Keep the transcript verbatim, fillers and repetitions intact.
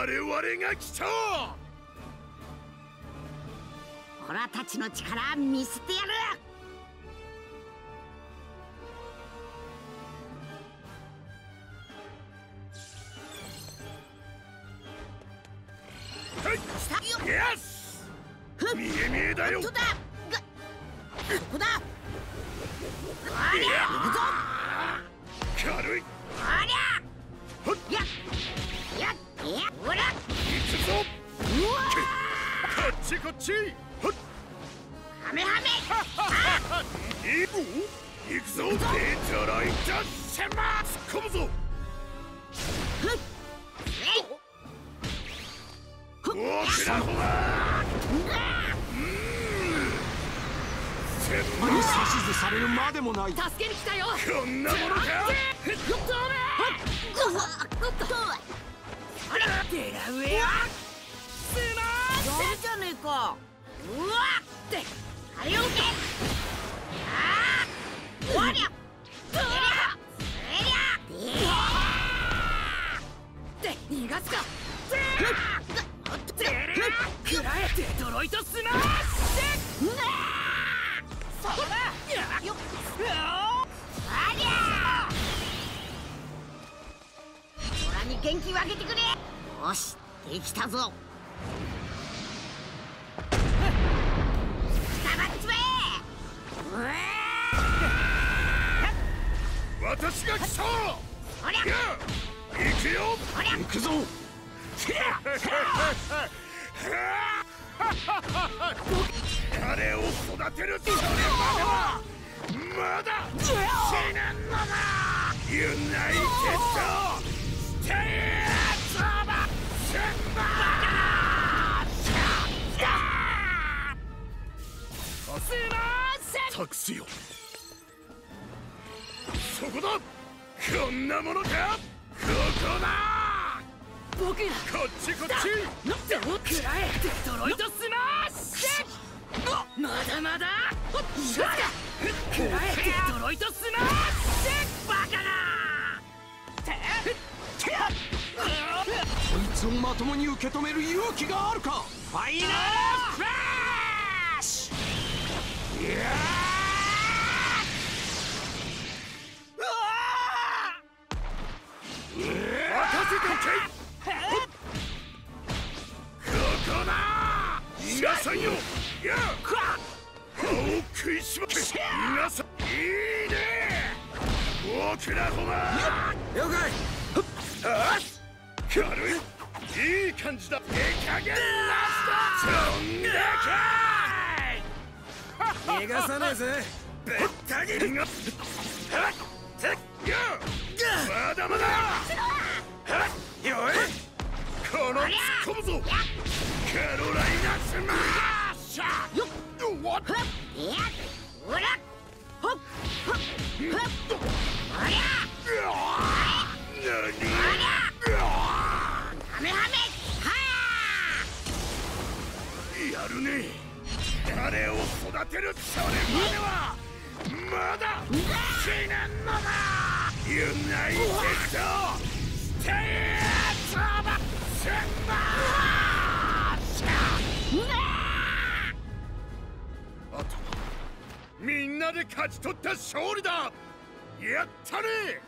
我々が来た。 オラたちの力見せてやる。 はい、来たよ。よし。見え見えだよ。 ここだ。ここだ。ありゃ。行くぞ。 軽い。 ありゃ。や。や。や。ほら。 行くぞ。 うわ。 こっちこっち。 ハメハメ。 行く。行くぞ。デトロイトシェマー。突っ込むぞ。大きな方だ。 指図されるまでもない。 助けに来たよ。 こんなものか。 よっとあれデラウェアスマーシュじゃねえか。うわってはいよけ。ああわりゃどりゃえりゃって逃がすか。デラエデトロイトスマッシュ。そらよっありゃオラに元気をあげてくれ。よしできたぞ。下ばっちまえ。 私が来た。 おりゃ行くよ。 おりゃ行くぞ。 彼を育てるそれまではまだ死ぬのだ。ユナイテッドステイツオバスンバースマーシェ。託すよ。そこだ。こんなものか。ここだ。 僕がこっちこっち。 どうくらえデトロイトスマッシュ。まだまだくらえデトロイトスマッシュ。バカな。 こいつをまともに受け止める勇気があるか。 ファイナルクラッシュ。いや任せておけ。ここだ。皆さんよ。や歯を食いしばけ。皆さんいいね。僕らほら了解。あっ軽い。いい感じだ。いい加減ラスト。とんでかい。逃がさねえぜ。べった切りが。はっつっよ。まだまだ。はっよい。この突っ込むぞ。カロライナスマッシャー。よっわっいやほらほっほっほっおりゃ何。 おりゃハメハメはやるね。彼を育てるそれまではまだ死ぬのだ。ユナイテッドステイツオバスンバーシャー。あとはみんなで勝ち取った勝利だ。やったね。